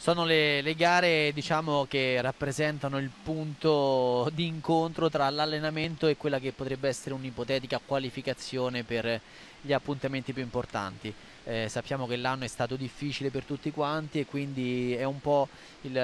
Sono le gare, diciamo, che rappresentano il punto di incontro tra l'allenamento e quella che potrebbe essere un'ipotetica qualificazione per gli appuntamenti più importanti. Sappiamo che l'anno è stato difficile per tutti quanti e quindi è un po' il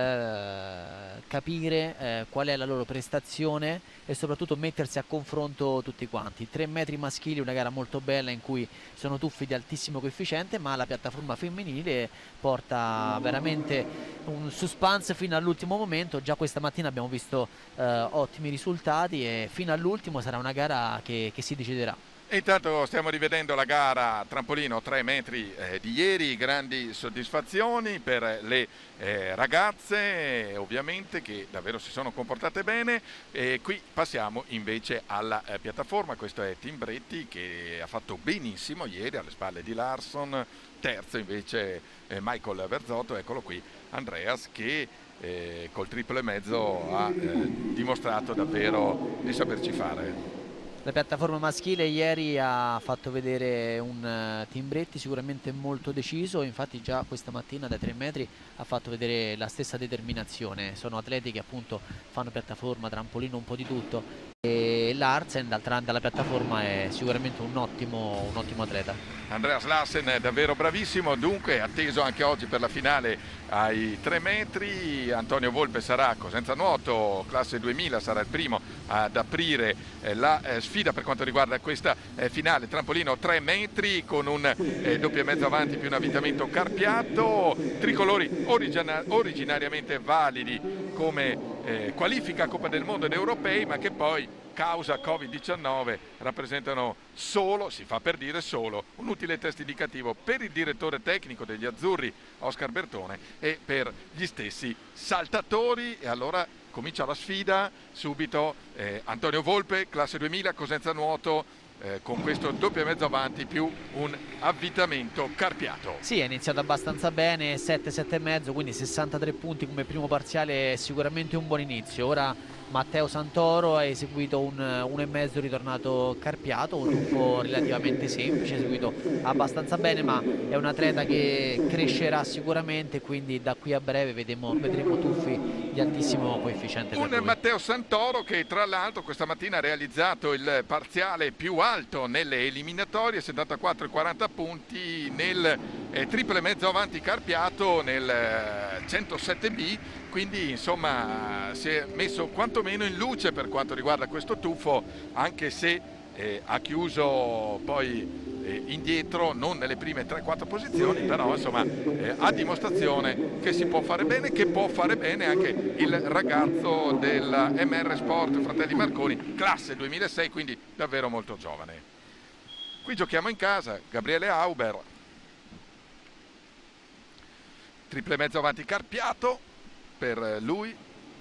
capire qual è la loro prestazione e soprattutto mettersi a confronto tutti quanti. 3 metri maschili, una gara molto bella in cui sono tuffi di altissimo coefficiente, ma la piattaforma femminile porta veramente un suspense fino all'ultimo momento. Già questa mattina abbiamo visto ottimi risultati e fino all'ultimo sarà una gara che si deciderà. E intanto stiamo rivedendo la gara trampolino 3 metri di ieri, grandi soddisfazioni per le ragazze ovviamente, che davvero si sono comportate bene. E qui passiamo invece alla piattaforma. Questo è Timbretti, che ha fatto benissimo ieri alle spalle di Larsen, terzo invece Michael Verzotto. Eccolo qui Andreas, che col triplo e mezzo ha dimostrato davvero di saperci fare. La piattaforma maschile ieri ha fatto vedere un Timbretti sicuramente molto deciso, infatti già questa mattina dai 3 metri ha fatto vedere la stessa determinazione. Sono atleti che appunto fanno piattaforma, trampolino, un po' di tutto, e Larsen dalla piattaforma è sicuramente un ottimo atleta. Andreas Larsen è davvero bravissimo, dunque atteso anche oggi per la finale ai 3 metri. Antonio Volpe sarà a Cosenza Nuoto, classe 2000, sarà il primo ad aprire la sfida per quanto riguarda questa finale trampolino 3 metri, con un doppio e mezzo avanti più un avvitamento carpiato, tricolori originariamente validi come qualifica Coppa del Mondo ed europei, ma che poi causa Covid-19 rappresentano solo, si fa per dire solo, un utile test indicativo per il direttore tecnico degli azzurri Oscar Bertone e per gli stessi saltatori. E allora comincia la sfida subito. Antonio Volpe, classe 2000, Cosenza Nuoto, con questo doppio e mezzo avanti più un avvitamento carpiato. Sì, è iniziato abbastanza bene, 7 e mezzo, quindi 63 punti come primo parziale è sicuramente un buon inizio. Ora Matteo Santoro ha eseguito un 1,5 ritornato carpiato, un tuffo relativamente semplice, eseguito abbastanza bene, ma è un atleta che crescerà sicuramente, quindi da qui a breve vedremo tuffi di altissimo coefficiente per lui. Matteo Santoro che tra l'altro questa mattina ha realizzato il parziale più alto nelle eliminatorie, 74,40 punti nel triple mezzo avanti carpiato nel 107B, quindi insomma si è messo quantomeno in luce per quanto riguarda questo tuffo, anche se ha chiuso poi indietro, non nelle prime 3-4 posizioni, però insomma a dimostrazione che si può fare bene, che può fare bene anche il ragazzo della MR Sport Fratelli Marconi, classe 2006, quindi davvero molto giovane. Qui giochiamo in casa, Gabriele Auber, triple mezzo avanti carpiato per lui.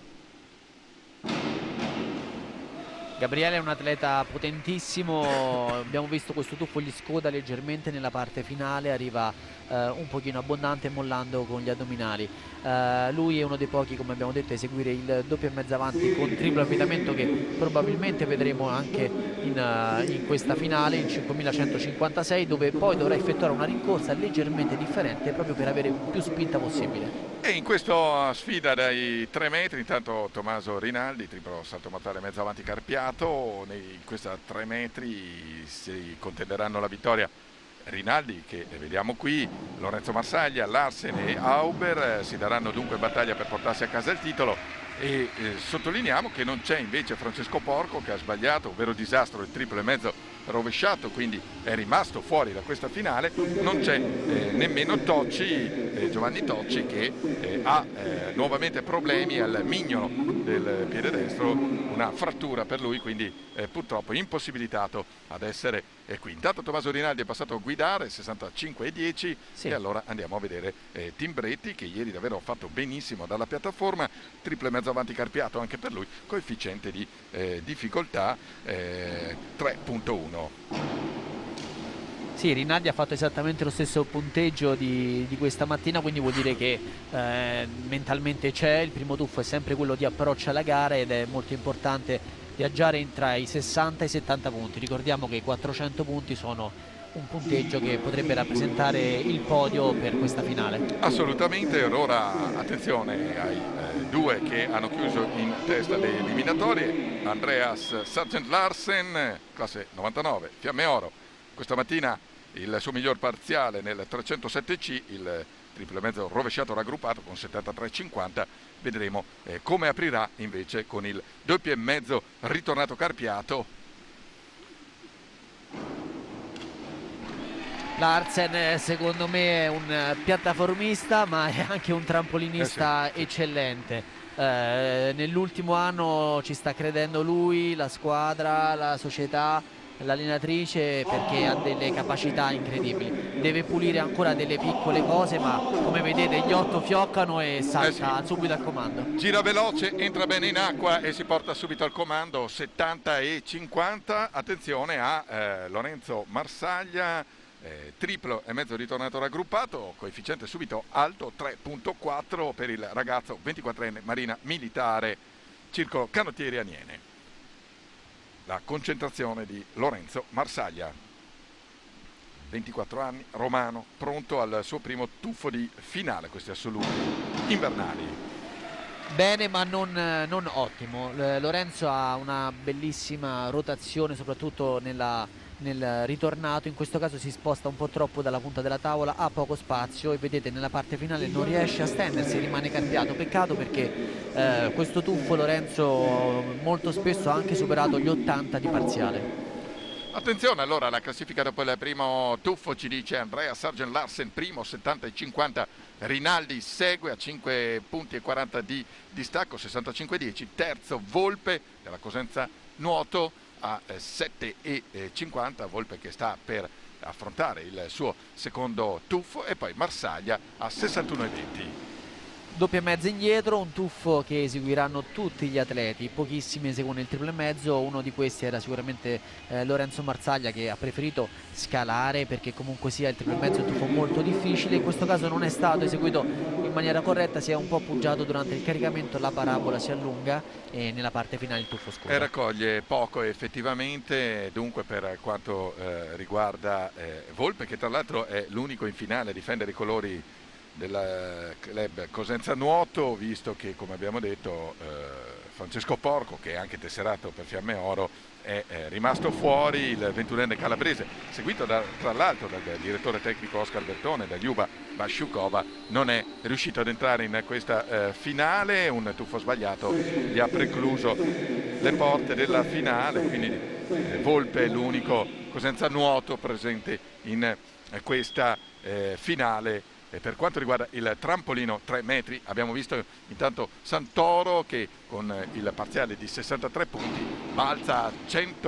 Gabriele è un atleta potentissimo, abbiamo visto questo tuffo gli scoda leggermente nella parte finale, arriva un pochino abbondante mollando con gli addominali. Lui è uno dei pochi, come abbiamo detto, a eseguire il doppio e mezzo avanti con triplo avvitamento, che probabilmente vedremo anche in questa finale, in 5156, dove poi dovrà effettuare una rincorsa leggermente differente proprio per avere più spinta possibile. E in questa sfida dai 3 metri, intanto Tommaso Rinaldi, triplo salto mortale mezzo avanti carpiato. In questa 3 metri si contenderanno la vittoria Rinaldi, che vediamo qui, Lorenzo Marsaglia, Larsen e Auber. Si daranno dunque battaglia per portarsi a casa il titolo. E sottolineiamo che non c'è invece Francesco Porco, che ha sbagliato, un vero disastro, il triplo e mezzo rovesciato, quindi è rimasto fuori da questa finale. Non c'è nemmeno Tocci, Giovanni Tocci, che ha nuovamente problemi al mignolo del piede destro, una frattura per lui, quindi purtroppo impossibilitato ad essere qui. Intanto Tommaso Rinaldi è passato a guidare 65,10, sì. E allora andiamo a vedere Timbretti, che ieri davvero ha fatto benissimo dalla piattaforma, triple mezzo avanti carpiato anche per lui, coefficiente di difficoltà 3,1. Sì, Rinaldi ha fatto esattamente lo stesso punteggio di questa mattina, quindi vuol dire che mentalmente c'è. Il primo tuffo è sempre quello di approccio alla gara ed è molto importante viaggiare tra i 60 e i 70 punti. Ricordiamo che i 400 punti sono un punteggio che potrebbe rappresentare il podio per questa finale. Assolutamente. Allora attenzione ai due che hanno chiuso in testa le eliminatorie. Andreas Sargent Larsen, classe 99, Fiamme Oro, questa mattina il suo miglior parziale nel 307C, il triplo e mezzo rovesciato raggruppato con 73,50. Vedremo come aprirà invece con il doppio e mezzo ritornato carpiato. Larsen secondo me è un piattaformista, ma è anche un trampolinista Sì. eccellente. Nell'ultimo anno ci sta credendo lui, la squadra, la società, l'allenatrice, perché ha delle capacità incredibili. Deve pulire ancora delle piccole cose, ma come vedete gli 8 fioccano e salta subito al comando. Gira veloce, entra bene in acqua e si porta subito al comando. 70,50. Attenzione a Lorenzo Marsaglia, triplo e mezzo ritornato raggruppato, coefficiente subito alto 3,4 per il ragazzo 24enne Marina Militare, Circolo Canottieri Aniene. La concentrazione di Lorenzo Marsaglia, 24 anni, romano, pronto al suo primo tuffo di finale, questi assoluti invernali. Bene, ma non ottimo. Lorenzo ha una bellissima rotazione, soprattutto nel ritornato. In questo caso si sposta un po' troppo dalla punta della tavola, ha poco spazio e vedete nella parte finale non riesce a stendersi, rimane carpiato. Peccato, perché questo tuffo Lorenzo molto spesso ha anche superato gli 80 di parziale. Attenzione allora, la classifica dopo il primo tuffo ci dice Andreas Sargent Larsen primo, 70,50, Rinaldi segue a 5 punti e 40 di distacco, 65,10, terzo Volpe della Cosenza Nuoto a 7,50, Volpe che sta per affrontare il suo secondo tuffo, e poi Marsaglia a 61,20. Doppia e mezza indietro, un tuffo che eseguiranno tutti gli atleti, pochissimi eseguono il triplo e mezzo. Uno di questi era sicuramente Lorenzo Marsaglia, che ha preferito scalare perché comunque sia il triplo e mezzo è un tuffo molto difficile. In questo caso non è stato eseguito in maniera corretta, si è un po' appoggiato durante il caricamento, la parabola si allunga e nella parte finale il tuffo scoda. E raccoglie poco effettivamente. Dunque per quanto riguarda Volpe, che tra l'altro è l'unico in finale a difendere i colori del club Cosenza Nuoto, visto che, come abbiamo detto, Francesco Porco, che è anche tesserato per Fiamme Oro, è rimasto fuori. Il 21enne calabrese, seguito tra l'altro dal direttore tecnico Oscar Bertone, da Ljuba Basciukova, non è riuscito ad entrare in questa finale. Un tuffo sbagliato gli ha precluso le porte della finale, quindi Volpe è l'unico Cosenza Nuoto presente in questa finale. E per quanto riguarda il trampolino 3 metri, abbiamo visto intanto Santoro che con il parziale di 63 punti balza a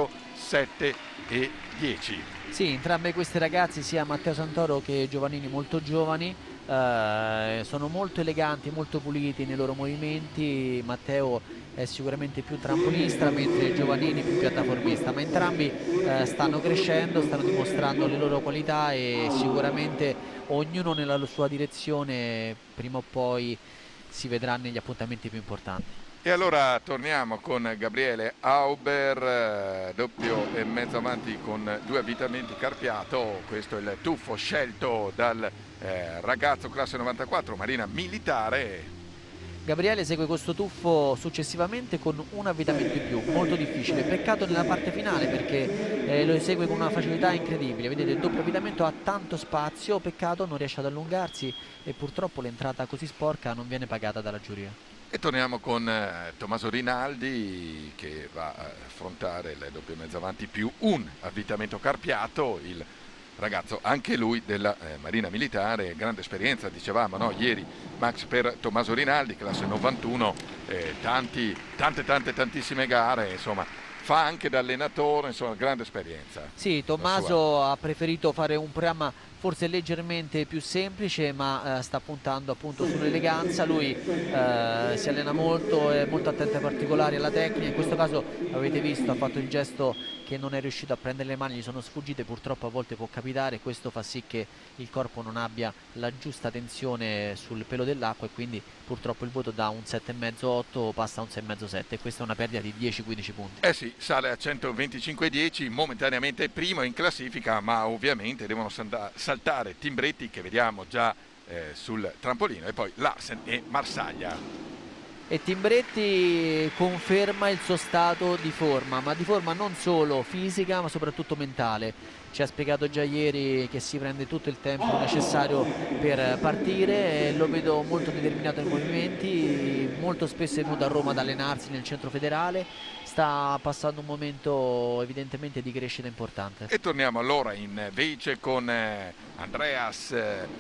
107,10. Sì, entrambi questi ragazzi, sia Matteo Santoro che Giovannini, molto giovani, sono molto eleganti, molto puliti nei loro movimenti. Matteo è sicuramente più trampolista, mentre Giovannini più piattaformista, ma entrambi stanno crescendo, stanno dimostrando le loro qualità e sicuramente ognuno nella sua direzione prima o poi si vedrà negli appuntamenti più importanti. E allora torniamo con Gabriele Auber, doppio e mezzo avanti con 2 avvitamenti carpiato. Questo è il tuffo scelto dal ragazzo classe 94 Marina Militare. Gabriele segue questo tuffo successivamente con un avvitamento in più, molto difficile. Peccato nella parte finale, perché lo esegue con una facilità incredibile. Vedete, il doppio avvitamento ha tanto spazio, peccato non riesce ad allungarsi e purtroppo l'entrata così sporca non viene pagata dalla giuria. E torniamo con Tommaso Rinaldi, che va a affrontare il doppio mezzo avanti più un avvitamento carpiato. Il ragazzo anche lui della Marina Militare, grande esperienza, dicevamo, no? Ieri Max per Tommaso Rinaldi, classe 91, tantissime gare, insomma fa anche da allenatore, insomma grande esperienza. Sì, Tommaso ha preferito fare un programma forse leggermente più semplice, ma sta puntando appunto sull'eleganza. Lui si allena molto, è molto attento ai particolari, alla tecnica. In questo caso avete visto, ha fatto il gesto che non è riuscito a prendere le mani, gli sono sfuggite, purtroppo a volte può capitare, questo fa sì che il corpo non abbia la giusta tensione sul pelo dell'acqua e quindi purtroppo il voto da un 7,5-8 passa a un 6,5-7 e questa è una perdita di 10-15 punti. Eh sì, sale a 125,10, momentaneamente primo in classifica, ma ovviamente devono saltare Timbretti che vediamo già sul trampolino, e poi Larsen e Marsaglia. E Timbretti conferma il suo stato di forma, ma di forma non solo fisica ma soprattutto mentale. Ci ha spiegato già ieri che si prende tutto il tempo necessario per partire, e lo vedo molto determinato nei movimenti, molto spesso è venuto a Roma ad allenarsi nel centro federale, sta passando un momento evidentemente di crescita importante. E torniamo allora invece con Andreas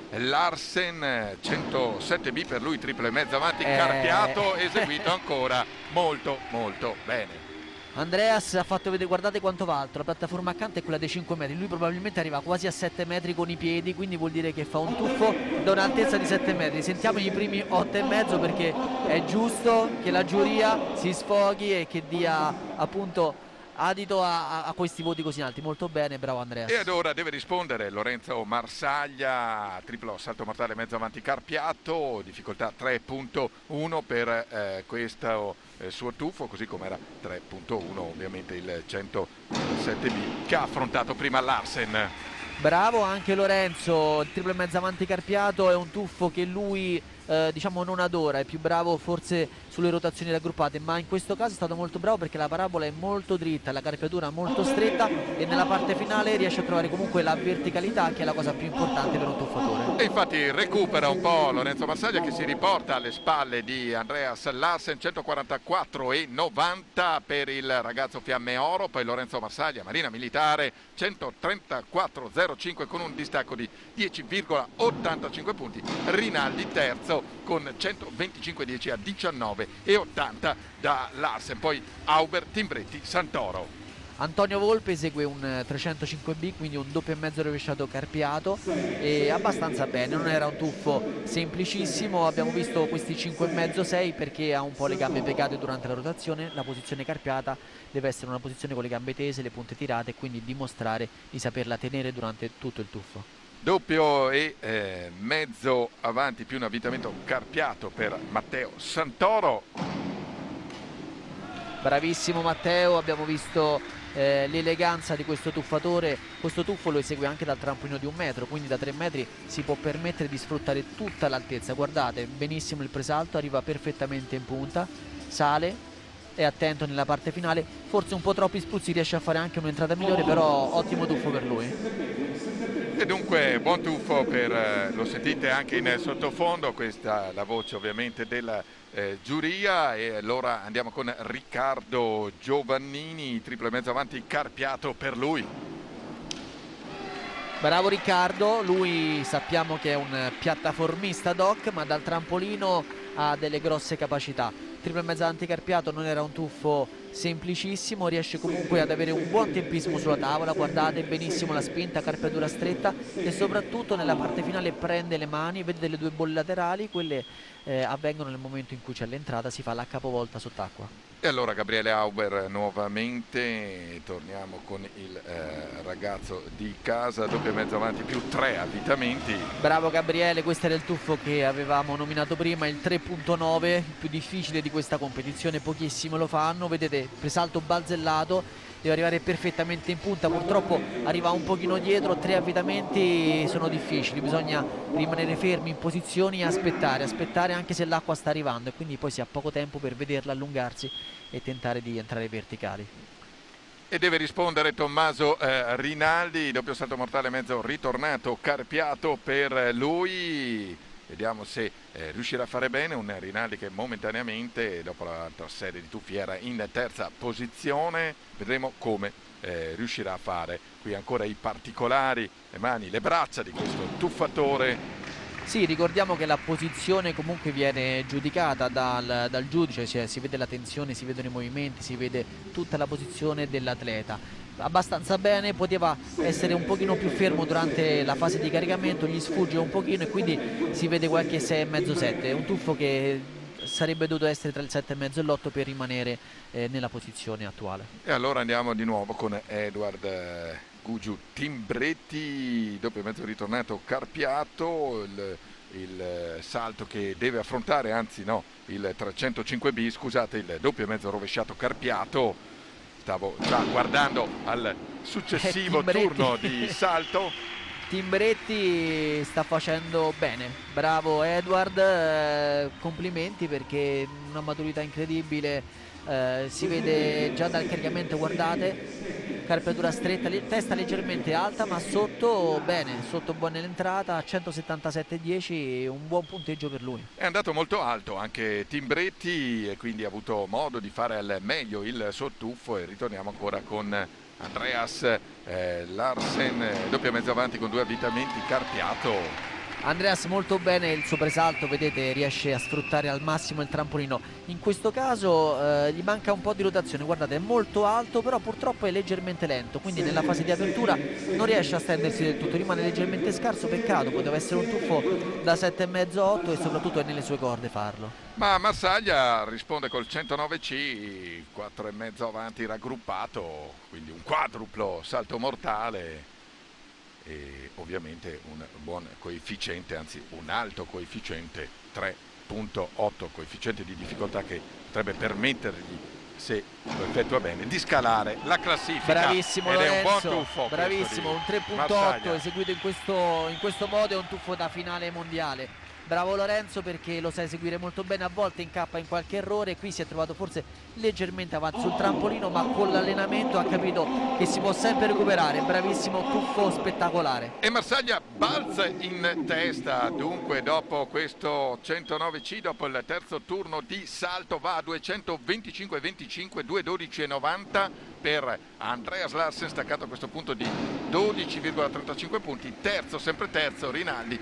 Larsen, 107B per lui, triple e mezzo avanti, carpiato, eseguito ancora molto molto bene. Andreas ha fatto vedere, guardate quanto va alto, la piattaforma accanto è quella dei 5 metri, lui probabilmente arriva quasi a 7 metri con i piedi, quindi vuol dire che fa un tuffo da un'altezza di 7 metri. Sentiamo i primi 8,5 perché è giusto che la giuria si sfoghi e che dia appunto adito a questi voti così alti. Molto bene, bravo Andreas. E ad ora deve rispondere Lorenzo Marsaglia, triplo salto mortale mezzo avanti carpiato, difficoltà 3.1 per questo suo tuffo, così come era 3.1 ovviamente il 107B che ha affrontato prima Larsen. Bravo anche Lorenzo, il triplo e mezzo avanti carpiato è un tuffo che lui diciamo non adora, è più bravo forse sulle rotazioni raggruppate, ma in questo caso è stato molto bravo perché la parabola è molto dritta, la carpiatura molto stretta e nella parte finale riesce a trovare comunque la verticalità, che è la cosa più importante per un tuffatore. E infatti recupera un po' Lorenzo Marsaglia, che si riporta alle spalle di Andreas Larsen, 144,90 per il ragazzo Fiamme Oro, poi Lorenzo Marsaglia, Marina Militare, 134,05 con un distacco di 10,85 punti. Rinaldi terzo con 125,10 a 19,80 da Larsen, poi Auber, Timbretti, Santoro. Antonio Volpe esegue un 305B, quindi un doppio e mezzo rovesciato carpiato, e abbastanza bene, non era un tuffo semplicissimo. Abbiamo visto questi 5,5-6 perché ha un po' le gambe piegate durante la rotazione. La posizione carpiata deve essere una posizione con le gambe tese, le punte tirate, e quindi dimostrare di saperla tenere durante tutto il tuffo. Doppio e mezzo avanti più un avvitamento carpiato per Matteo Santoro. Bravissimo Matteo, abbiamo visto l'eleganza di questo tuffatore. Questo tuffo lo esegue anche dal trampolino di 1 metro, quindi da 3 metri si può permettere di sfruttare tutta l'altezza. Guardate benissimo il presalto, arriva perfettamente in punta, sale, è attento nella parte finale, forse un po' troppi spruzzi, riesce a fare anche un'entrata migliore, però ottimo tuffo per lui. E dunque buon tuffo lo sentite anche in sottofondo, questa è la voce ovviamente della giuria. E allora andiamo con Riccardo Giovannini, triplo e mezzo avanti carpiato per lui. Bravo Riccardo, lui sappiamo che è un piattaformista doc, ma dal trampolino ha delle grosse capacità. Triplo e mezzo avanti carpiato non era un tuffo semplicissimo, riesce comunque ad avere un buon tempismo sulla tavola, guardate benissimo la spinta, carpiatura stretta, e soprattutto nella parte finale prende le mani, vedete le due bolle laterali, quelle avvengono nel momento in cui c'è l'entrata, si fa la capovolta sott'acqua. E allora Gabriele Auber nuovamente, torniamo con il ragazzo di casa, doppio e mezzo avanti più 3 avvitamenti. Bravo Gabriele, questo era il tuffo che avevamo nominato prima, il 3.9, il più difficile di questa competizione, pochissimo lo fanno, vedete presalto balzellato, deve arrivare perfettamente in punta, purtroppo arriva un pochino dietro, 3 avvitamenti sono difficili, bisogna rimanere fermi in posizioni e aspettare anche se l'acqua sta arrivando, e quindi poi si ha poco tempo per vederla allungarsi e tentare di entrare verticali. E deve rispondere Tommaso Rinaldi, doppio salto mortale mezzo ritornato carpiato per lui. Vediamo se riuscirà a fare bene un Rinaldi che momentaneamente dopo l'altra serie di tuffi era in terza posizione. Vedremo come riuscirà a fare. Qui ancora i particolari, le mani, le braccia di questo tuffatore. Sì, ricordiamo che la posizione comunque viene giudicata dal giudice, cioè si vede la tensione, si vedono i movimenti, si vede tutta la posizione dell'atleta. abbastanza bene, poteva essere un pochino più fermo durante la fase di caricamento, gli sfugge un pochino e quindi si vede qualche 6,5-7, un tuffo che sarebbe dovuto essere tra il 7,5 e l'8 per rimanere nella posizione attuale. E allora andiamo di nuovo con Edward Gugiu Timbretti, doppio mezzo ritornato carpiato, il salto che deve affrontare, anzi no, il 305B, scusate, il doppio mezzo rovesciato carpiato. Stavo già guardando al successivo turno di salto. Timbretti sta facendo bene, bravo Edward, complimenti perché una maturità incredibile, si vede già dal caricamento, guardate, carpiatura stretta, testa leggermente alta ma sotto bene, sotto buona l'entrata, 177,10, un buon punteggio per lui. È andato molto alto anche Timbretti e quindi ha avuto modo di fare al meglio il suo tuffo, e ritorniamo ancora con Andreas Larsen, doppio mezzo avanti con 2 avvitamenti carpiato. Andreas molto bene il suo presalto, vedete, riesce a sfruttare al massimo il trampolino. In questo caso gli manca un po' di rotazione, guardate, è molto alto però purtroppo è leggermente lento, quindi nella fase di apertura non riesce a stendersi del tutto, rimane leggermente scarso, peccato, poteva essere un tuffo da 7,5-8 e soprattutto è nelle sue corde farlo. Ma Marsaglia risponde col 109C, 4,5 avanti raggruppato, quindi un quadruplo salto mortale e ovviamente un buon coefficiente, anzi un alto coefficiente, 3,8, coefficiente di difficoltà che potrebbe permettergli, se lo effettua bene, di scalare la classifica. Bravissimo ed Lorenzo, è un buon tuffo, bravissimo, un 3,8 eseguito in questo modo è un tuffo da finale mondiale. Bravo Lorenzo perché lo sa eseguire molto bene, a volte incappa in qualche errore, qui si è trovato forse leggermente avanti sul trampolino ma con l'allenamento ha capito che si può sempre recuperare, bravissimo, tuffo spettacolare. E Marsaglia balza in testa, dunque dopo questo 109C, dopo il terzo turno di salto va a 225,25, 2,12,90 per Andreas Larsen, staccato a questo punto di 12,35 punti, terzo, sempre terzo, Rinaldi,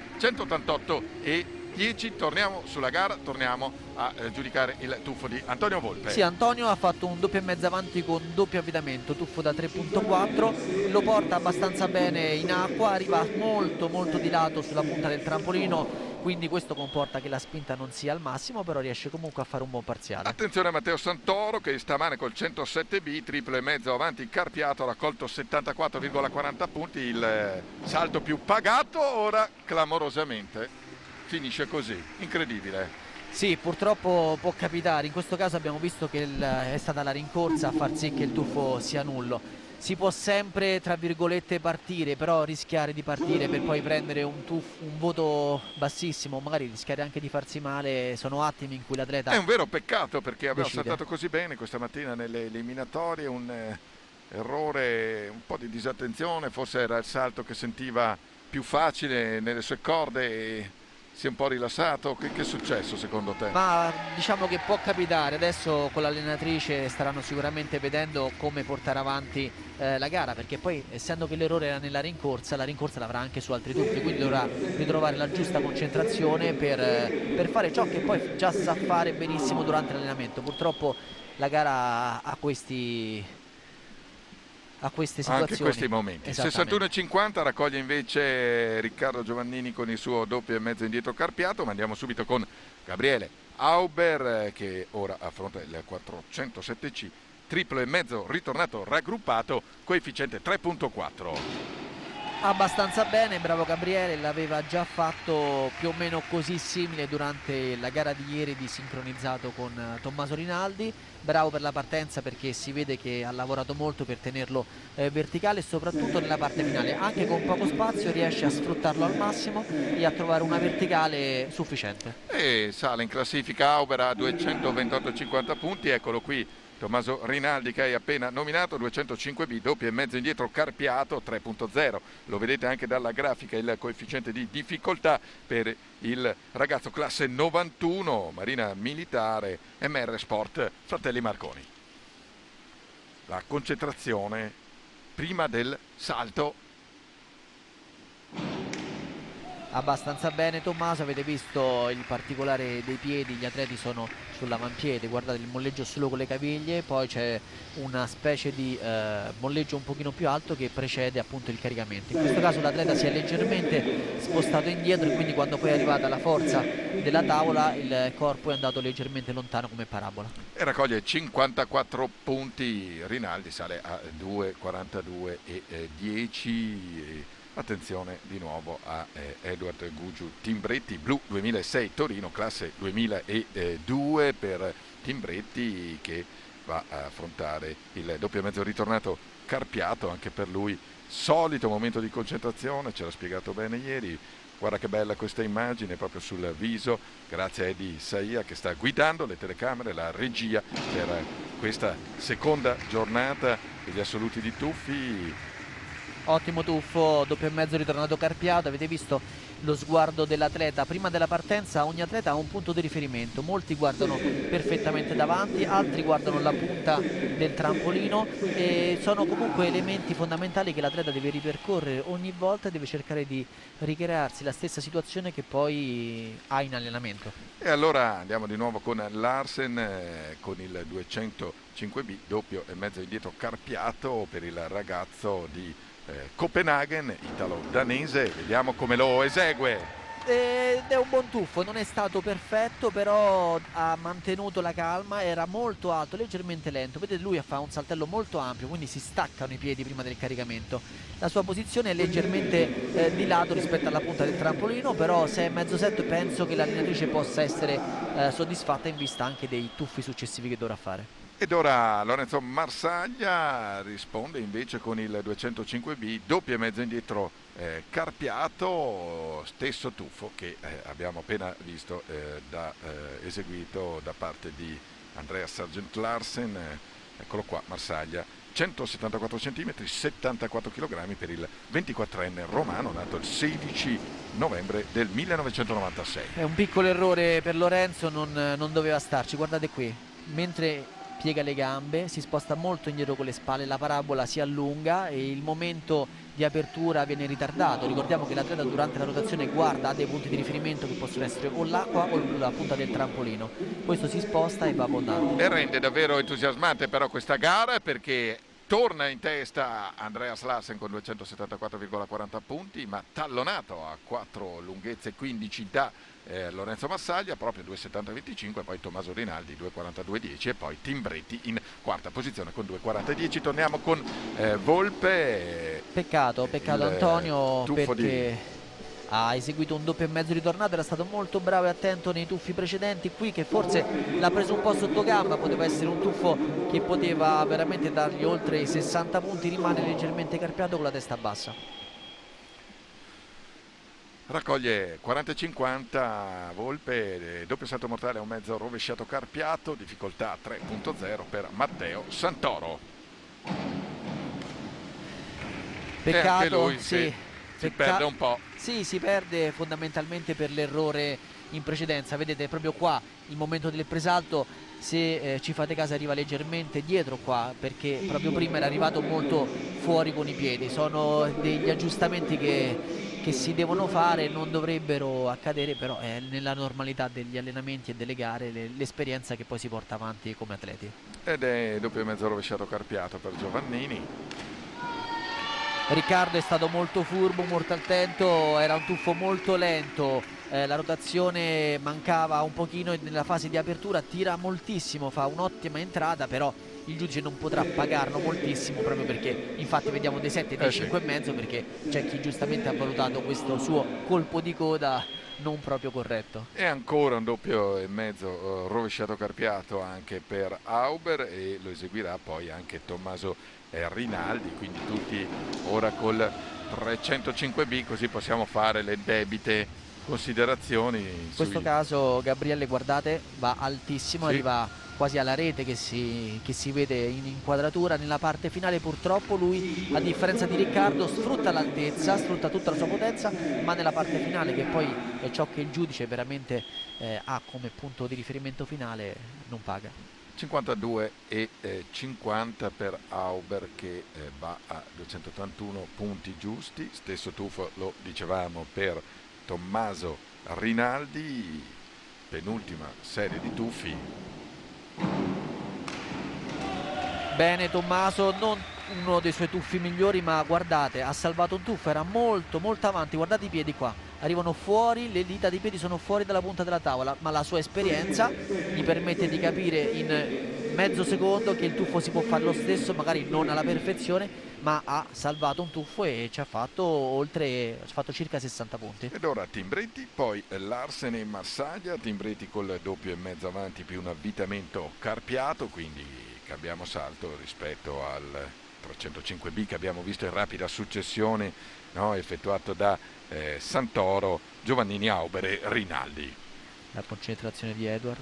188,10. Torniamo sulla gara, torniamo a giudicare il tuffo di Antonio Volpe. Sì, Antonio ha fatto un doppio e mezzo avanti con doppio avvitamento, tuffo da 3,4, lo porta abbastanza bene in acqua, arriva molto di lato sulla punta del trampolino, quindi questo comporta che la spinta non sia al massimo, però riesce comunque a fare un buon parziale. Attenzione a Matteo Santoro che stamane col 107B, triplo e mezzo avanti carpiato, ha raccolto 74,40 punti, il salto più pagato, ora clamorosamente finisce così, incredibile. Sì, purtroppo può capitare, in questo caso abbiamo visto che è stata la rincorsa a far sì che il tuffo sia nullo. Si può sempre, tra virgolette, partire, però rischiare di partire per poi prendere un voto bassissimo, magari rischiare anche di farsi male, sono attimi in cui l'atleta è un vero peccato perché aveva decide. saltato così bene questa mattina nelle eliminatorie, un errore, un po' di disattenzione, forse era il salto che sentiva più facile nelle sue corde e si è un po' rilassato. Che è successo secondo te? Ma diciamo che può capitare, adesso con l'allenatrice staranno sicuramente vedendo come portare avanti la gara, perché poi essendo che l'errore era nella rincorsa, la rincorsa l'avrà anche su altri tuffi, quindi dovrà ritrovare la giusta concentrazione per fare ciò che poi già sa fare benissimo durante l'allenamento. Purtroppo la gara ha queste situazioni, anche questi momenti. 61,50 raccoglie invece Riccardo Giovannini con il suo doppio e mezzo indietro carpiato, ma andiamo subito con Gabriele Auber che ora affronta il 407C, triplo e mezzo ritornato raggruppato, coefficiente 3,4. Abbastanza bene, bravo Gabriele, l'aveva già fatto più o meno così simile durante la gara di ieri di sincronizzato con Tommaso Rinaldi. Bravo per la partenza perché si vede che ha lavorato molto per tenerlo verticale e soprattutto nella parte finale, anche con poco spazio riesce a sfruttarlo al massimo e a trovare una verticale sufficiente. E sale in classifica Auber a 228,50 punti, eccolo qui Tommaso Rinaldi che hai appena nominato, 205B, doppio e mezzo indietro carpiato, 3,0. Lo vedete anche dalla grafica il coefficiente di difficoltà per il ragazzo classe 91, Marina Militare, MR Sport, Fratelli Marconi. La concentrazione prima del salto. abbastanza bene Tommaso, avete visto il particolare dei piedi, gli atleti sono sull'avampiede, guardate il molleggio solo con le caviglie, poi c'è una specie di molleggio un pochino più alto che precede appunto il caricamento. In questo caso l'atleta si è leggermente spostato indietro e quindi quando poi è arrivata la forza della tavola il corpo è andato leggermente lontano come parabola. E raccoglie 54 punti. Rinaldi sale a 2,42 e 10. Attenzione di nuovo a Edward Gugiu Timbretti, blu 2006 Torino, classe 2002 per Timbretti, che va a affrontare il doppio mezzo ritornato Carpiato. Anche per lui solito momento di concentrazione, ce l'ha spiegato bene ieri. Guarda che bella questa immagine proprio sul viso, grazie a Eddie Saia che sta guidando le telecamere, la regia per questa seconda giornata degli assoluti di tuffi. Ottimo tuffo, doppio e mezzo ritornato Carpiato, avete visto lo sguardo dell'atleta. Prima della partenza ogni atleta ha un punto di riferimento, molti guardano perfettamente davanti, altri guardano la punta del trampolino e sono comunque elementi fondamentali che l'atleta deve ripercorrere ogni volta e deve cercare di ricrearsi la stessa situazione che poi ha in allenamento. E allora andiamo di nuovo con Larsen con il 205B, doppio e mezzo indietro Carpiato per il ragazzo di Copenaghen, italo-danese. Vediamo come lo esegue. Ed è un buon tuffo, non è stato perfetto, però ha mantenuto la calma, era molto alto, leggermente lento. Vedete, lui fa un saltello molto ampio, quindi si staccano i piedi prima del caricamento. La sua posizione è leggermente di lato rispetto alla punta del trampolino, però 6,5-7 penso che l'allenatrice possa essere soddisfatta in vista anche dei tuffi successivi che dovrà fare. Ed ora Lorenzo Marsaglia risponde invece con il 205B, doppio e mezzo indietro Carpiato, stesso tuffo che abbiamo appena visto eseguito da parte di Andreas Sargent Larsen. Eccolo qua, Marsaglia, 174 cm, 74 kg per il 24enne romano, nato il 16 novembre del 1996. È un piccolo errore per Lorenzo, non doveva starci, guardate qui, mentre piega le gambe, si sposta molto indietro con le spalle, la parabola si allunga e il momento di apertura viene ritardato. Ricordiamo che l'atleta durante la rotazione guarda a dei punti di riferimento che possono essere o l'acqua o la punta del trampolino. Questo si sposta e va abbondante. E rende davvero entusiasmante però questa gara, perché torna in testa Andreas Larsen con 274,40 punti, ma tallonato a 4 lunghezze 15 da Lorenzo Marsaglia, proprio 2,70,25, poi Tommaso Rinaldi 2,42,10 e poi Timbretti in quarta posizione con 2,40,10. Torniamo con Volpe. Peccato Antonio, perché ha eseguito un doppio e mezzo ritornato, era stato molto bravo e attento nei tuffi precedenti. Qui che forse l'ha preso un po' sotto gamba, poteva essere un tuffo che poteva veramente dargli oltre i 60 punti, rimane leggermente carpiato con la testa bassa. Raccoglie 40-50 Volpe, doppio salto mortale a un mezzo rovesciato Carpiato, difficoltà 3.0 per Matteo Santoro. Peccato, anche lui sì, si perde un po'. Sì, si perde fondamentalmente per l'errore in precedenza. Vedete proprio qua il momento del presalto, se ci fate caso arriva leggermente dietro qua, perché proprio prima era arrivato molto fuori con i piedi. Sono degli aggiustamenti che si devono fare, non dovrebbero accadere, però è nella normalità degli allenamenti e delle gare l'esperienza che poi si porta avanti come atleti. Ed è doppio e mezzo rovesciato Carpiato per Giovannini. Riccardo è stato molto furbo, molto attento, era un tuffo molto lento, la rotazione mancava un pochino nella fase di apertura, tira moltissimo, fa un'ottima entrata, però il giudice non potrà pagarlo moltissimo, proprio perché infatti vediamo dei 7 e dei 5,5, perché c'è chi giustamente ha valutato questo suo colpo di coda non proprio corretto. E ancora un doppio e mezzo rovesciato Carpiato anche per Auber, e lo eseguirà poi anche Tommaso Rinaldi, quindi tutti ora col 305B, così possiamo fare le debite considerazioni. In questo caso Gabriele, guardate, va altissimo, sì, arriva quasi alla rete che si vede in inquadratura. Nella parte finale purtroppo lui, a differenza di Riccardo, sfrutta l'altezza, sfrutta tutta la sua potenza, ma nella parte finale, che poi è ciò che il giudice veramente ha come punto di riferimento finale, non paga. 52 e 50 per Auber, che va a 281 punti giusti. Stesso tuffo, lo dicevamo, per Tommaso Rinaldi, penultima serie di tuffi. Bene Tommaso, non uno dei suoi tuffi migliori, ma guardate, ha salvato un tuffo, era molto avanti, guardate i piedi qua, arrivano fuori, le dita dei piedi sono fuori dalla punta della tavola, ma la sua esperienza gli permette di capire in mezzo secondo che il tuffo si può fare lo stesso, magari non alla perfezione, ma ha salvato un tuffo e ci ha fatto circa 60 punti. Ed ora Timbretti, poi Larsen e Marsaglia, Timbretti col doppio e mezzo avanti più un avvitamento carpiato, quindi cambiamo salto rispetto al 305B che abbiamo visto in rapida successione, no, effettuato da Santoro, Giovannini, Auber e Rinaldi. La concentrazione di Edward.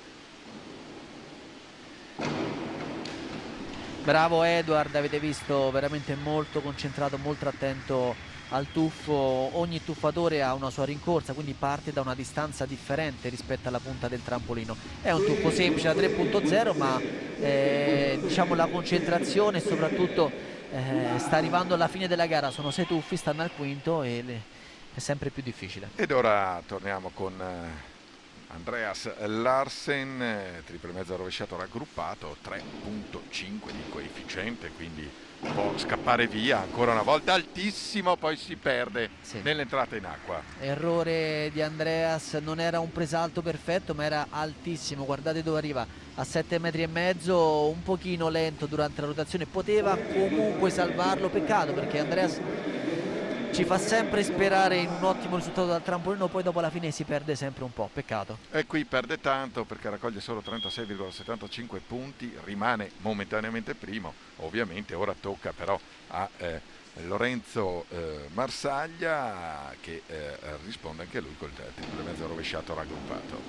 Bravo Edward, avete visto, veramente molto concentrato, molto attento al tuffo. Ogni tuffatore ha una sua rincorsa, quindi parte da una distanza differente rispetto alla punta del trampolino. È un tuffo semplice da 3.0, ma diciamo la concentrazione e soprattutto sta arrivando alla fine della gara, sono 6 tuffi, stanno al quinto e è sempre più difficile. Ed ora torniamo con Andreas Larsen, triple mezzo rovesciato raggruppato, 3.5 di coefficiente, quindi può scappare via ancora una volta, altissimo, poi si perde nell'entrata in acqua. Errore di Andreas, non era un presalto perfetto ma era altissimo, guardate dove arriva, a 7,5 metri, un pochino lento durante la rotazione, poteva comunque salvarlo, peccato perché Andreas ci fa sempre sperare in un ottimo risultato dal trampolino, poi dopo alla fine si perde sempre un po', peccato. E qui perde tanto perché raccoglie solo 36,75 punti, rimane momentaneamente primo, ovviamente ora tocca però a Lorenzo Marsaglia che risponde anche lui col triple mezzo rovesciato raggruppato.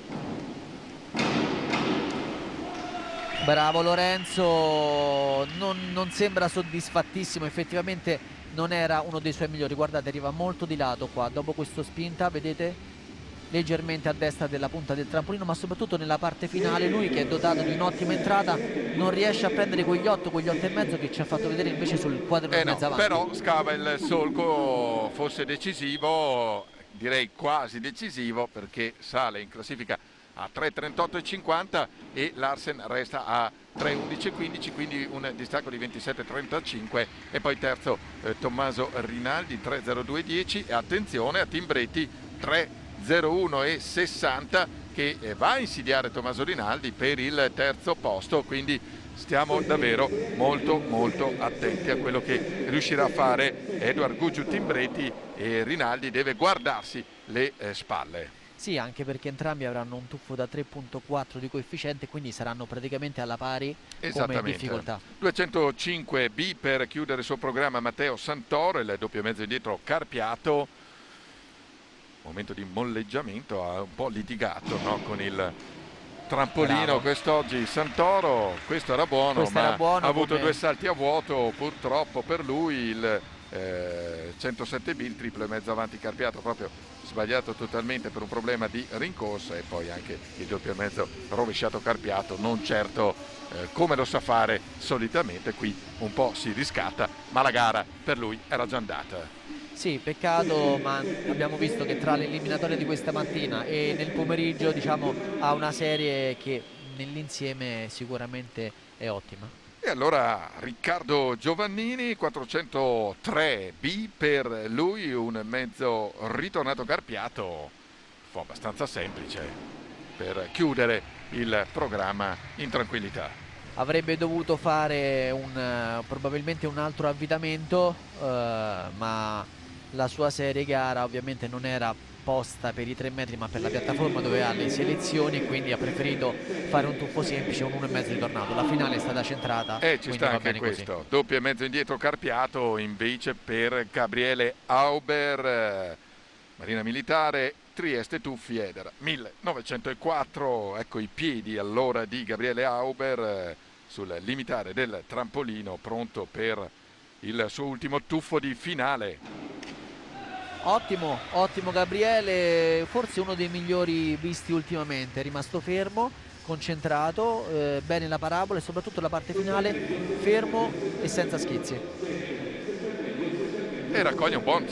Bravo Lorenzo, non sembra soddisfattissimo, effettivamente non era uno dei suoi migliori, guardate arriva molto di lato qua, dopo questo spinta vedete leggermente a destra della punta del trampolino, ma soprattutto nella parte finale lui che è dotato di un'ottima entrata non riesce a prendere quegli 8,5 che ci ha fatto vedere invece sul quadro e mezzo avanti. Però scava il solco, fosse decisivo, direi quasi decisivo, perché sale in classifica a 3,38,50 e Larsen resta a 3,11,15, quindi un distacco di 27,35, e poi terzo Tommaso Rinaldi 3,02,10 e attenzione a Timbretti 3,01,60 che va a insidiare Tommaso Rinaldi per il terzo posto, quindi stiamo davvero molto attenti a quello che riuscirà a fare Edward Gugiu Timbretti, e Rinaldi deve guardarsi le spalle. Sì, anche perché entrambi avranno un tuffo da 3.4 di coefficiente, quindi saranno praticamente alla pari come difficoltà. 205 B per chiudere il suo programma Matteo Santoro, il doppio mezzo indietro carpiato. Momento di molleggiamento, ha un po' litigato, no, con il trampolino. Bravo. Quest'oggi Santoro, questo era buono, ha avuto due salti a vuoto, purtroppo per lui il 107B, il triple mezzo avanti carpiato proprio sbagliato totalmente per un problema di rincorsa, e poi anche il doppio mezzo rovesciato carpiato non certo come lo sa fare solitamente. Qui un po' si riscatta, ma la gara per lui era già andata. Sì, peccato, ma abbiamo visto che tra l'eliminatoria di questa mattina e nel pomeriggio, diciamo, ha una serie che nell'insieme sicuramente è ottima. E allora Riccardo Giovannini, 403B per lui, un mezzo ritornato carpiato, fu abbastanza semplice per chiudere il programma in tranquillità. Avrebbe dovuto fare probabilmente un altro avvitamento, ma la sua serie gara ovviamente non era posta per i 3 metri ma per la piattaforma dove ha le selezioni, e quindi ha preferito fare un tuffo semplice, un 1,5 ritornato. La finale è stata centrata e ci sta anche questo così. Doppio e mezzo indietro carpiato invece per Gabriele Auber, Marina Militare, Trieste tuffi Eder 1904. Ecco i piedi allora di Gabriele Auber sul limitare del trampolino, pronto per il suo ultimo tuffo di finale. Ottimo Gabriele, forse uno dei migliori visti ultimamente, è rimasto fermo, concentrato, bene la parabola e soprattutto la parte finale, fermo e senza schizzi. e raccoglie un buon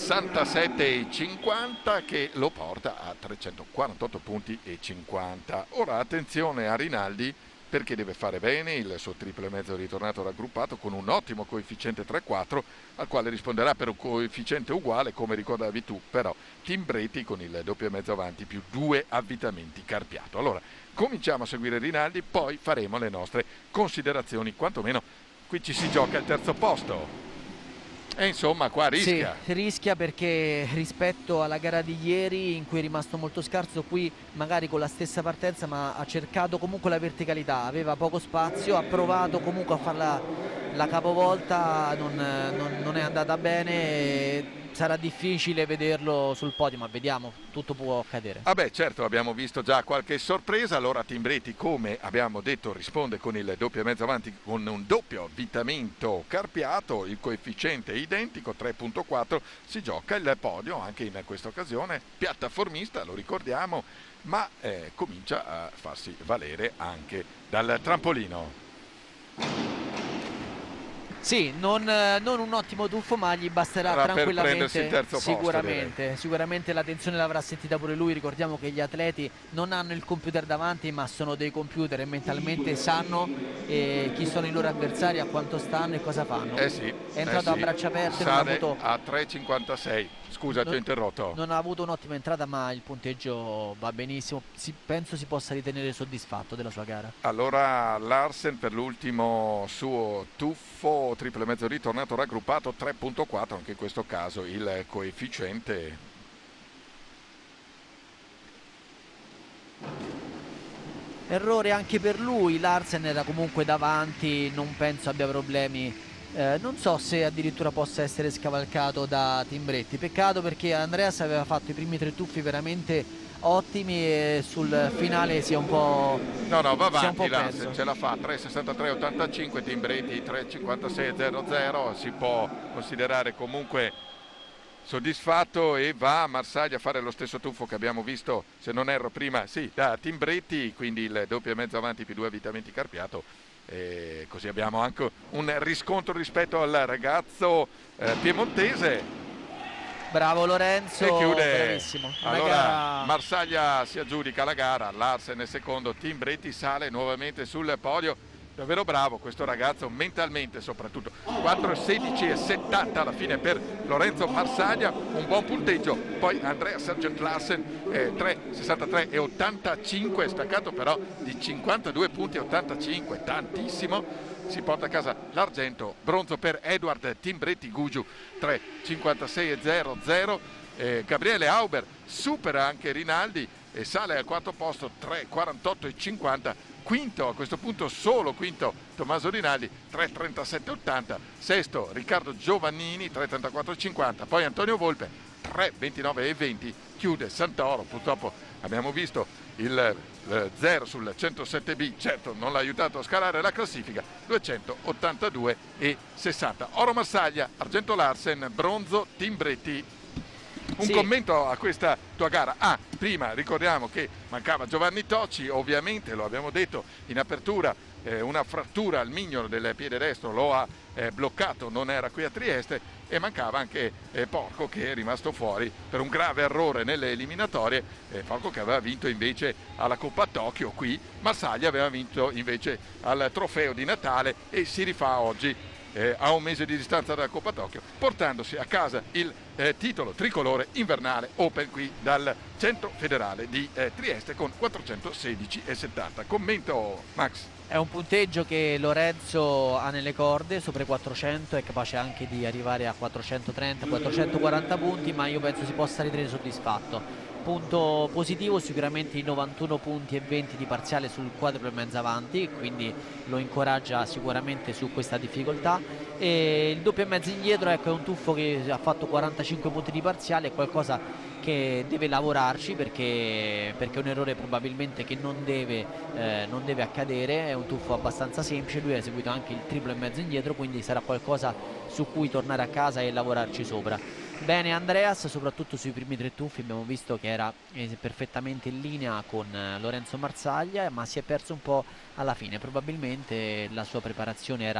67,50 che lo porta a 348 punti e 50. Ora attenzione a Rinaldi, perché deve fare bene il suo triple mezzo ritornato raggruppato con un ottimo coefficiente 3,4 al quale risponderà per un coefficiente uguale, come ricordavi tu, però Timbreti con il doppio mezzo avanti più 2 avvitamenti carpiato. Allora cominciamo a seguire Rinaldi, poi faremo le nostre considerazioni, quantomeno qui ci si gioca il terzo posto. E insomma qua rischia. Sì, rischia perché rispetto alla gara di ieri in cui è rimasto molto scarso, qui magari con la stessa partenza ma ha cercato comunque la verticalità, aveva poco spazio, ha provato comunque a fare la capovolta, non è andata bene, sarà difficile vederlo sul podio, ma vediamo, tutto può accadere. Vabbè, certo, abbiamo visto già qualche sorpresa. Allora Timbreti, come abbiamo detto, risponde con il doppio mezzo avanti con un doppio avvitamento carpiato, il coefficiente è identico, 3,4, si gioca il podio anche in questa occasione, piattaformista, lo ricordiamo, ma comincia a farsi valere anche dal trampolino. Sì, non un ottimo tuffo, ma gli basterà Per tranquillamente, prendersi il terzo posto, sicuramente la tensione l'avrà sentita pure lui. Ricordiamo che gli atleti non hanno il computer davanti, ma sono dei computer e mentalmente sanno chi sono i loro avversari, a quanto stanno e cosa fanno. Sì, è entrato a braccia aperte, non ha avuto... a 3,56. Scusa, ti ho interrotto. Non ha avuto un'ottima entrata, ma il punteggio va benissimo. Penso si possa ritenere soddisfatto della sua gara. Allora Larsen per l'ultimo suo tuffo, triple mezzo ritornato raggruppato, 3,4, anche in questo caso il coefficiente. Errore anche per lui, Larsen era comunque davanti, non penso abbia problemi. Non so se addirittura possa essere scavalcato da Timbretti. Peccato, perché Andreas aveva fatto i primi 3 tuffi veramente ottimi e sul finale si è un po'... No, va avanti Larsen, ce la fa, 3,63,85, Timbretti 3,56,00, si può considerare comunque soddisfatto e va a Marsaglia a fare lo stesso tuffo che abbiamo visto, se non erro prima, sì, da Timbretti, quindi il doppio mezzo avanti più 2 avvitamenti carpiato. E così abbiamo anche un riscontro rispetto al ragazzo piemontese. Bravo Lorenzo, e chiude. Bravissimo. Allora Marsaglia si aggiudica la gara, Larsen è secondo, Timbretti sale nuovamente sul podio. Davvero bravo questo ragazzo, mentalmente soprattutto. 4,16,70 alla fine per Lorenzo Marsaglia, un buon punteggio. Poi Andreas Sargent Larsen 3,63,85, staccato però di 52 punti e 85, tantissimo. Si porta a casa l'argento, bronzo per Edward Timbretti Gugiu 3,56,00. Gabriele Auber supera anche Rinaldi e sale al quarto posto, 3,48,50. Quinto, a questo punto solo quinto, Tommaso Rinaldi, 3,37,80. Sesto, Riccardo Giovannini, 3,34,50. Poi Antonio Volpe, 3,29,20. Chiude Santoro. Purtroppo abbiamo visto il 0 sul 107B, certo non l'ha aiutato a scalare la classifica, 282,60. Oro Marsaglia, argento Larsen, bronzo Timbretti. Un commento a questa tua gara. Prima ricordiamo che mancava Giovanni Tocci, ovviamente lo abbiamo detto in apertura, una frattura al mignolo del piede destro lo ha bloccato, non era qui a Trieste, e mancava anche Porco, che è rimasto fuori per un grave errore nelle eliminatorie. Porco che aveva vinto invece alla Coppa Tokyo, qui Marsaglia aveva vinto invece al trofeo di Natale e si rifà oggi a un mese di distanza dalla Coppa Tokyo, portandosi a casa il titolo tricolore invernale Open qui dal centro federale di Trieste con 416,70. Commento, Max. È un punteggio che Lorenzo ha nelle corde, sopra i 400, è capace anche di arrivare a 430-440 punti, ma io penso si possa ritenere soddisfatto. Punto positivo sicuramente i 91 punti e 20 di parziale sul quadruplo e mezzo avanti, quindi lo incoraggia sicuramente su questa difficoltà. E il doppio e mezzo indietro, ecco, è un tuffo che ha fatto 45 punti di parziale, è qualcosa che deve lavorarci, perché è un errore probabilmente che non deve accadere. È un tuffo abbastanza semplice, lui ha eseguito anche il triplo e mezzo indietro, quindi sarà qualcosa su cui tornare a casa e lavorarci sopra. Bene Andreas, soprattutto sui primi 3 tuffi abbiamo visto che era perfettamente in linea con Lorenzo Marsaglia, ma si è perso un po' alla fine. Probabilmente la sua preparazione era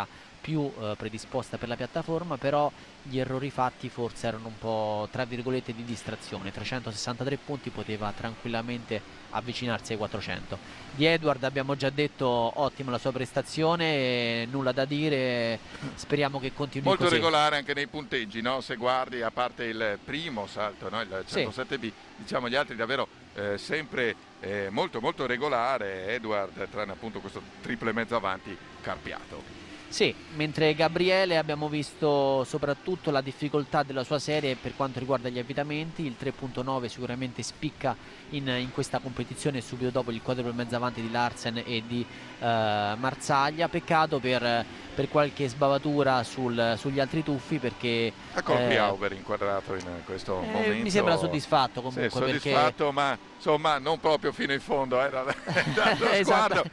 più predisposta per la piattaforma, però gli errori fatti forse erano un po' tra virgolette di distrazione. 363 punti, poteva tranquillamente avvicinarsi ai 400. Di Edward abbiamo già detto ottima la sua prestazione, nulla da dire, speriamo che continui molto così. regolare anche nei punteggi, no? Se guardi, a parte il primo salto, no? Il 107B, diciamo gli altri davvero sempre molto molto regolare. Edward, tranne appunto questo triple e mezzo avanti carpiato. Sì, mentre Gabriele abbiamo visto soprattutto la difficoltà della sua serie per quanto riguarda gli avvitamenti. Il 3.9 sicuramente spicca in questa competizione, subito dopo il quadruple mezzo avanti di Larsen e di Marsaglia. Peccato per qualche sbavatura sugli altri tuffi, perché Auber inquadrato in questo momento. mi sembra soddisfatto comunque, sì, soddisfatto, perché... ma insomma non proprio fino in fondo, dallo sguardo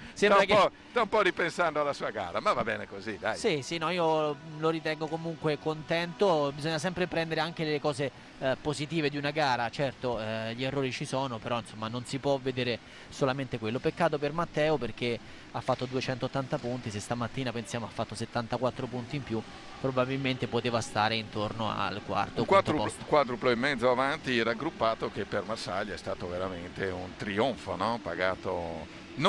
sta un po' ripensando alla sua gara, ma va bene così, dai. Sì, no, io lo ritengo comunque contento. Bisogna sempre prendere anche le cose positive di una gara. Certo, gli errori ci sono, però insomma non si può vedere solamente quello. Peccato per Matteo, perché ha fatto 280 punti, se stamattina pensiamo ha fatto 74 punti in più, probabilmente poteva stare intorno al quarto. Un quadruplo e mezzo avanti raggruppato, che per Marsaglia è stato veramente un trionfo, no? Pagato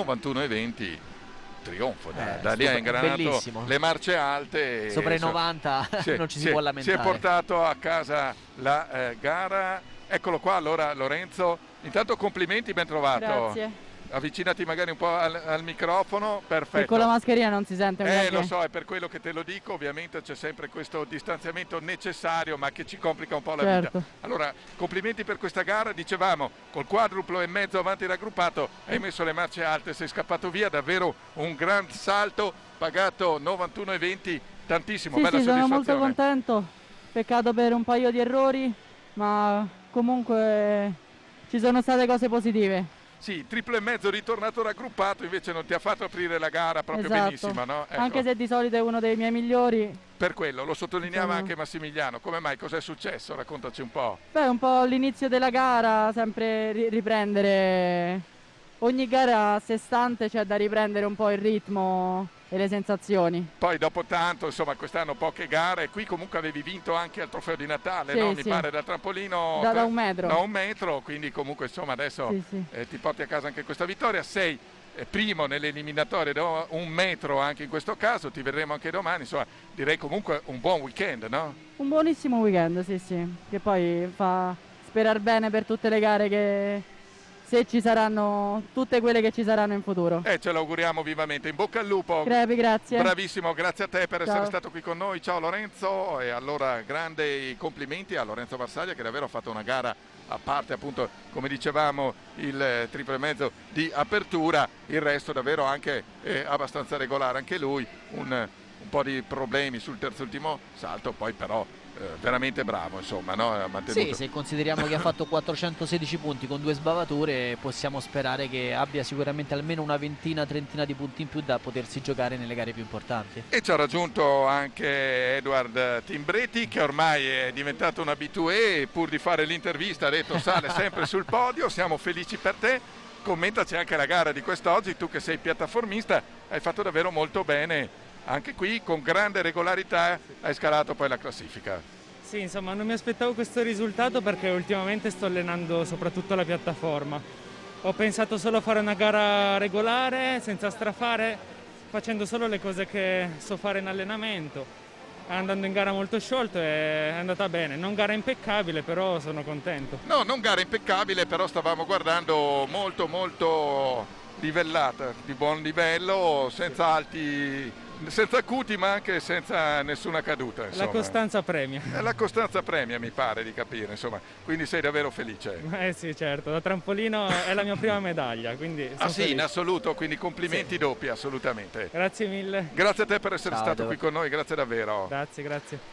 91,20, trionfo, da lì ha ingranato bellissimo. Le marce alte, sopra i 90 non ci si può lamentare. Si è portato a casa la gara. Eccolo qua, allora Lorenzo, intanto complimenti, ben trovato. Grazie. Avvicinati magari un po' al microfono, perfetto. E con la mascherina non si sente. Lo so, è per quello che te lo dico, ovviamente c'è sempre questo distanziamento necessario, ma che ci complica un po' la vita. Allora, complimenti per questa gara, dicevamo, col quadruplo e mezzo avanti raggruppato, hai messo le marce alte, sei scappato via, davvero un gran salto, pagato 91,20, tantissimo, sì, bella sì, soddisfazione. Sono molto contento, peccato per un paio di errori, ma comunque ci sono state cose positive. Sì, triplo e mezzo ritornato raggruppato, invece non ti ha fatto aprire la gara proprio benissimo, no? Ecco. Anche se di solito è uno dei miei migliori. Per quello, lo sottolineava anche Massimiliano. Come mai? Cos'è successo? Raccontaci un po'. Beh, un po' l'inizio della gara, sempre riprendere. Ogni gara a sé stante c'è da riprendere un po' il ritmo e le sensazioni. Poi dopo tanto, insomma, quest'anno poche gare, qui comunque avevi vinto anche al trofeo di Natale, sì, no? Sì. Mi pare dal trampolino da 1 metro. Da 1 metro, quindi comunque insomma adesso ti porti a casa anche questa vittoria. Sei primo nelle eliminatorie da 1 metro anche in questo caso, ti vedremo anche domani, insomma direi comunque un buon weekend, no? Un buonissimo weekend, sì, che poi fa sperare bene per tutte le gare che... se ci saranno, tutte quelle che ci saranno in futuro. Ce l'auguriamo vivamente, in bocca al lupo. Grazie. Bravissimo, grazie a te per essere stato qui con noi. Ciao Lorenzo, e allora grandi complimenti a Lorenzo Marsaglia, che davvero ha fatto una gara, a parte appunto come dicevamo il triple e mezzo di apertura, il resto davvero anche abbastanza regolare anche lui, un po' di problemi sul terzultimo salto, poi però veramente bravo, insomma, no? Ha mantenuto... Sì, se consideriamo che ha fatto 416 punti con 2 sbavature, possiamo sperare che abbia sicuramente almeno una trentina di punti in più da potersi giocare nelle gare più importanti. E ci ha raggiunto anche Edward Timbreti, che ormai è diventato un habitué, pur di fare l'intervista ha detto sale sempre sul podio. Siamo felici per te. Commentaci anche la gara di quest'oggi, tu che sei piattaformista, hai fatto davvero molto bene. Anche qui con grande regolarità hai scalato poi la classifica. Sì, insomma non mi aspettavo questo risultato, perché ultimamente sto allenando soprattutto la piattaforma. Ho pensato solo a fare una gara regolare, senza strafare, facendo solo le cose che so fare in allenamento. Andando in gara molto sciolto è andata bene, non gara impeccabile, però sono contento. No, non gara impeccabile, però stavamo guardando molto molto livellata, di buon livello, senza alti... senza acuti, ma anche senza nessuna caduta, insomma. La costanza premia. La costanza premia, mi pare di capire, insomma. Quindi sei davvero felice. Sì, certo, da trampolino è la mia prima medaglia, quindi sono sì, felice. in assoluto, quindi complimenti doppi, assolutamente. Grazie mille. Grazie a te per essere stato qui con noi, grazie davvero. Grazie.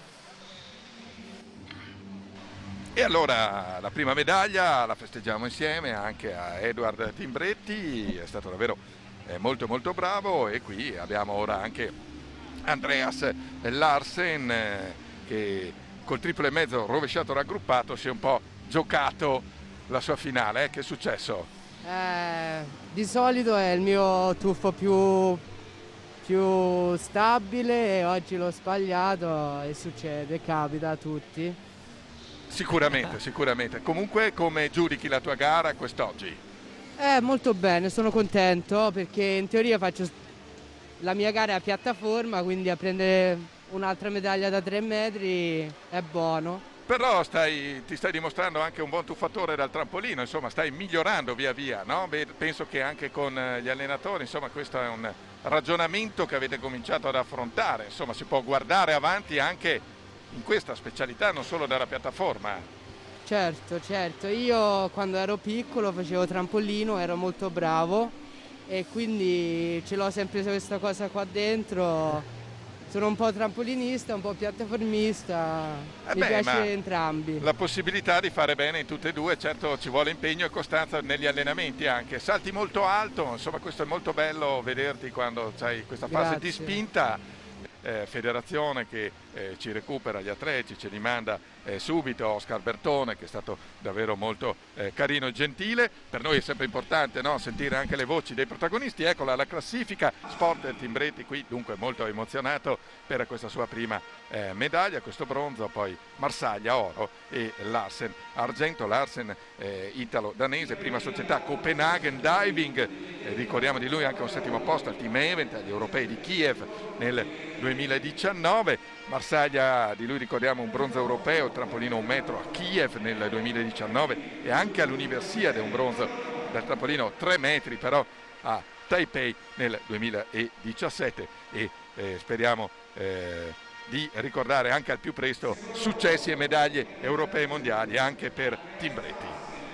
E allora la prima medaglia la festeggiamo insieme anche a Edward Timbretti, è stato davvero molto molto bravo. E qui abbiamo ora anche Andreas Larsen, che col triple e mezzo rovesciato raggruppato si è un po' giocato la sua finale. Che è successo? Di solito è il mio tuffo più più stabile, e oggi l'ho sbagliato e succede, capita a tutti. Sicuramente, sicuramente. Comunque, come giudichi la tua gara quest'oggi? Molto bene, sono contento perché in teoria faccio la mia gara a piattaforma, quindi a prendere un'altra medaglia da 3 metri è buono. Però ti stai dimostrando anche un buon tuffatore dal trampolino, insomma stai migliorando via via, no? Penso che anche con gli allenatori, insomma questo è un ragionamento che avete cominciato ad affrontare, insomma si può guardare avanti anche in questa specialità, non solo dalla piattaforma. Certo, certo, io quando ero piccolo facevo trampolino, ero molto bravo e quindi ce l'ho sempre questa cosa qua dentro. Sono un po' trampolinista, un po' piattaformista, mi piace entrambi. La possibilità di fare bene in tutte e due, certo ci vuole impegno e costanza negli allenamenti anche. Salti molto alto, insomma questo è molto bello vederti quando hai questa fase di spinta. Federazione che ci recupera gli atleti, ce li manda subito. Oscar Bertone, che è stato davvero molto carino e gentile. Per noi è sempre importante, no? Sentire anche le voci dei protagonisti. Eccola la classifica, Sport Timbretti qui dunque molto emozionato per questa sua prima medaglia, questo bronzo, poi Marsaglia oro e Larsen argento. Larsen italo-danese, prima società Copenaghen Diving, ricordiamo di lui anche un 7° posto al team event agli europei di Kiev nel 2019. Marsaglia, di lui ricordiamo un bronzo europeo, il trampolino 1 metro a Kiev nel 2019 e anche all'Universiade un bronzo del trampolino 3 metri però a Taipei nel 2017 e speriamo di ricordare anche al più presto successi e medaglie europee e mondiali anche per Timbretti.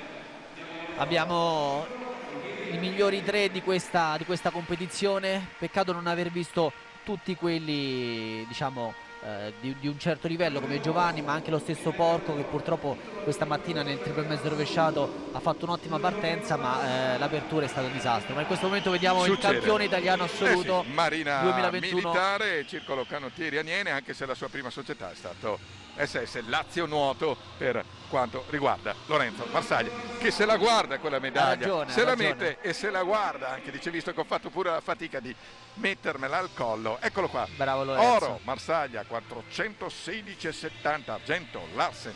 Abbiamo i migliori 3 di questa competizione, peccato non aver visto tutti quelli diciamo di un certo livello come Giovanni, ma anche lo stesso Porco, che purtroppo questa mattina nel triple mezzo rovesciato ha fatto un'ottima partenza, ma l'apertura è stato un disastro. Ma in questo momento vediamo il campione italiano assoluto Marina 2021. Militare, Circolo Canottieri Aniene, anche se la sua prima società è stato SS Lazio Nuoto per quanto riguarda Lorenzo Marsaglia, che se la guarda quella medaglia, se la mette e se la guarda anche, dice, visto che ho fatto pure la fatica di mettermela al collo. Eccolo qua, bravo Lorenzo. oro Marsaglia 416,70, argento Larsen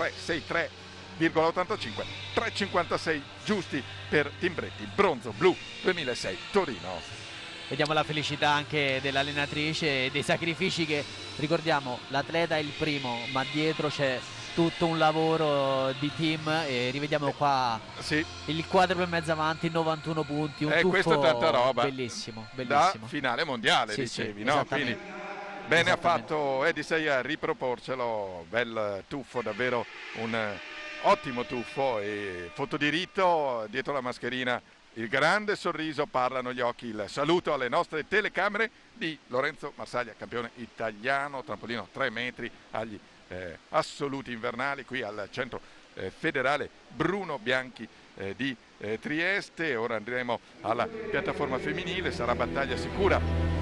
363,85, 3,56 giusti per Timbretti, bronzo blu 2006 Torino. Vediamo la felicità anche dell'allenatrice e dei sacrifici che, ricordiamo, l'atleta è il primo, ma dietro c'è tutto un lavoro di team e rivediamo qua il quadruplo e mezzo avanti, 91 punti, un tuffo questo è tanta roba, bellissimo, da bellissimo. finale mondiale, dicevi, no? Quindi bene ha fatto Edisei a riproporcelo, bel tuffo, davvero un ottimo tuffo e fotodiritto dietro la mascherina. Il grande sorriso, parlano gli occhi, il saluto alle nostre telecamere di Lorenzo Marsaglia, campione italiano, trampolino 3 metri agli Assoluti invernali qui al centro federale Bruno Bianchi di Trieste. Ora andremo alla piattaforma femminile, sarà battaglia sicura